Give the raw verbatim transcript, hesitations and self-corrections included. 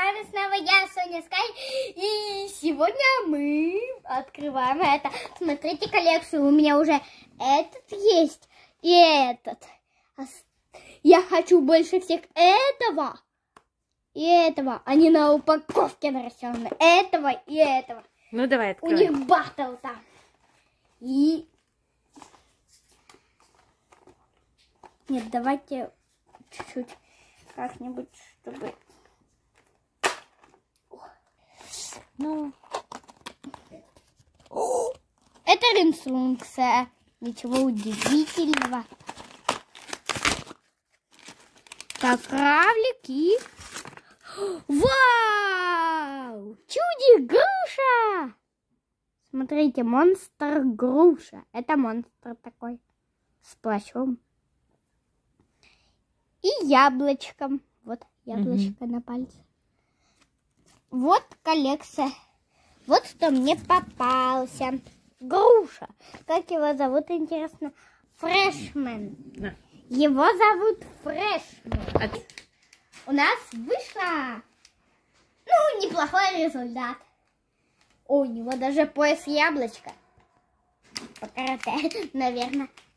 вами снова я, Соня Скай. И сегодня мы открываем это. Смотрите коллекцию. У меня уже этот есть и этот. Я хочу больше всех этого и этого. Они на упаковке нарисованы. Этого и этого. Ну давай открывай. У них баттл там. И... Нет, давайте чуть-чуть как-нибудь, чтобы... Ну... Это инструкция. Ничего удивительного. Так, равлики. Вау! Чудик-груша! Смотрите, монстр-груша. Это монстр такой. С плащом. И яблочком. Вот яблочко mm-hmm. на пальце. Вот коллекция. Вот что мне попался. Груша. Как его зовут, интересно? Фрешмен. Yeah. Его зовут Фрешмен. От... У нас вышло, ну, неплохой результат. О, у него даже пояс яблочка. По карате, наверное.